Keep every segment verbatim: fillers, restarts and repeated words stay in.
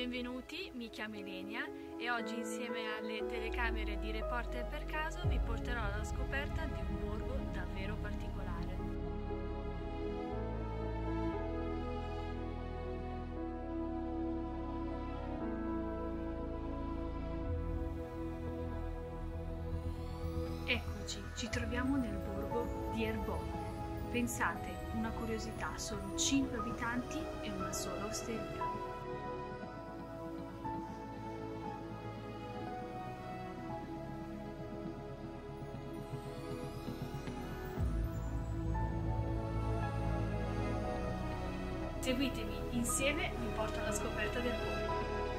Benvenuti, mi chiamo Elenia e oggi insieme alle telecamere di Reporter per Caso vi porterò alla scoperta di un borgo davvero particolare. Eccoci, ci troviamo nel borgo di Erbonne. Pensate, una curiosità, solo cinque abitanti e una sola osteria. Seguitemi, insieme vi porto alla scoperta del borgo.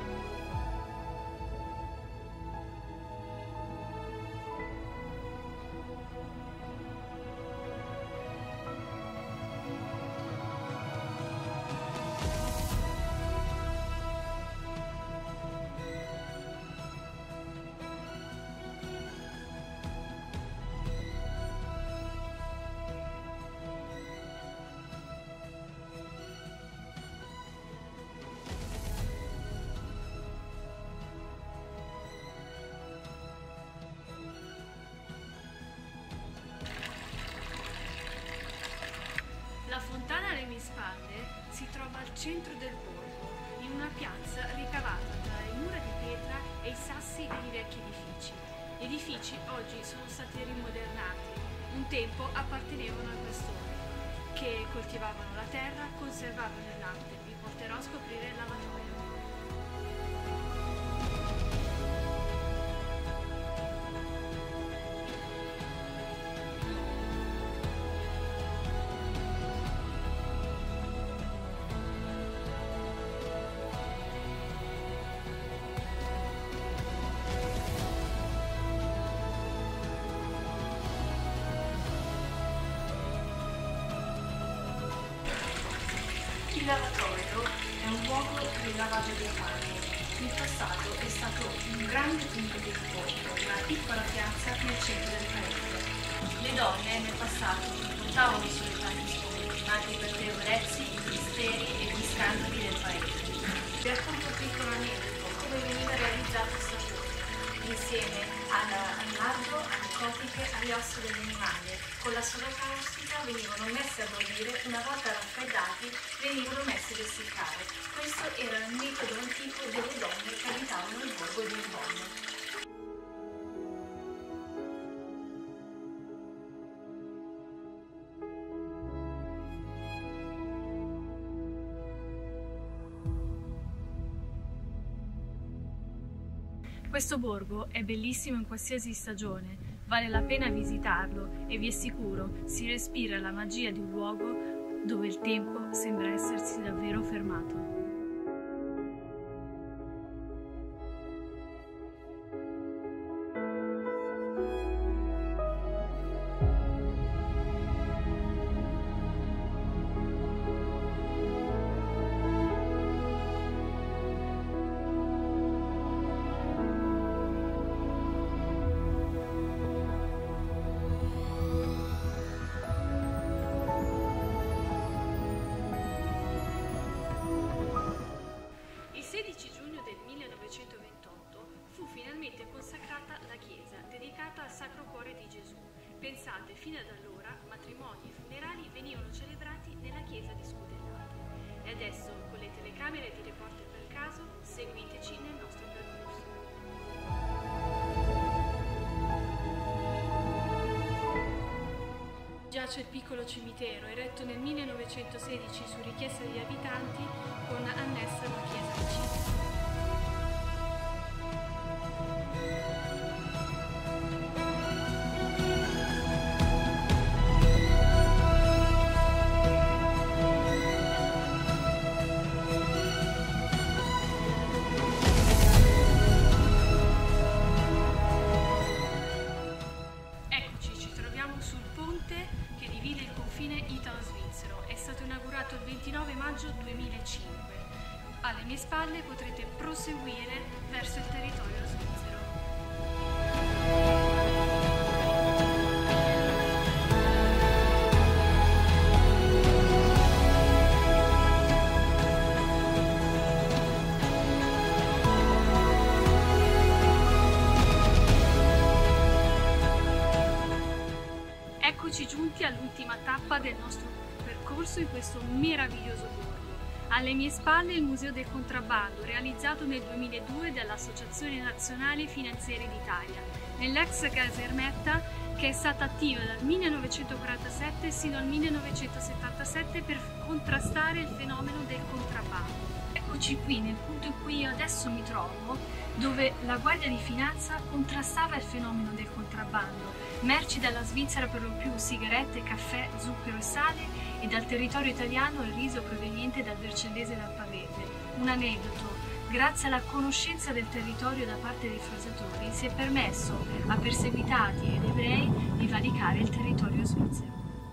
La fontana alle mie spalle si trova al centro del borgo, in una piazza ricavata tra le mura di pietra e i sassi di vecchi edifici. Gli edifici oggi sono stati rimodernati, un tempo appartenevano ai questori, che coltivavano la terra, conservavano il latte. Vi porterò a scoprire il lavatoio. Il lavatoio è un luogo per il lavaggio delle mani. In passato è stato un grande punto di incontro, una piccola piazza nel centro del paese. Le donne nel passato non portavano solo i panni sporchi, ma anche i pettegolezzi, i misteri e gli scandali del paese. Vi racconto un piccolo aneddoto come veniva realizzato questo lavoro. Insieme alla, al lardo, alle cotiche, alle ossa dell'animale. Con la soda caustica venivano messi a bollire, una volta raffreddati venivano messi ad essiccare. Questo era il metodo antico delle donne che abitavano il borgo di Erbonne. Questo borgo è bellissimo in qualsiasi stagione, vale la pena visitarlo e vi assicuro si respira la magia di un luogo dove il tempo sembra essersi davvero fermato. Il sedici giugno del millenovecentoventotto fu finalmente consacrata la chiesa dedicata al Sacro Cuore di Gesù. Pensate, fino ad allora matrimoni e funerali venivano celebrati nella chiesa di Scudellato. E adesso, con le telecamere di Reporter per Caso, seguiteci nel nostro percorso. Giace il piccolo cimitero, eretto nel millenovecentosedici su richiesta degli abitanti, con annessa una chiesa vicina. Eccoci, ci troviamo sul ponte che divide il confine italo-svizzero. È stato inaugurato il ventinove maggio duemilacinque. Alle mie spalle potrete proseguire verso il territorio svizzero. Eccoci giunti all'ultima tappa del nostro percorso in questo meraviglioso borgo. Alle mie spalle il Museo del Contrabbando, realizzato nel duemiladue dall'Associazione Nazionale Finanzieri d'Italia, nell'ex casermetta che è stata attiva dal millenovecentoquarantasette sino al millenovecentosettantasette per contrastare il fenomeno del contrabbando. Eccoci qui nel punto in cui io adesso mi trovo, dove la Guardia di Finanza contrastava il fenomeno del contrabbando, merci dalla Svizzera per lo più sigarette, caffè, zucchero e sale, e dal territorio italiano il riso proveniente dal Vercellese e dal Pavese. Un aneddoto: grazie alla conoscenza del territorio da parte dei frosiatori si è permesso a perseguitati ed ebrei di valicare il territorio svizzero.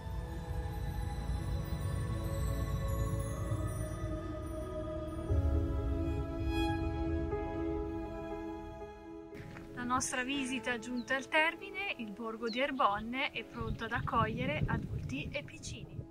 La nostra visita è giunta al termine, il borgo di Erbonne è pronto ad accogliere adulti e piccini.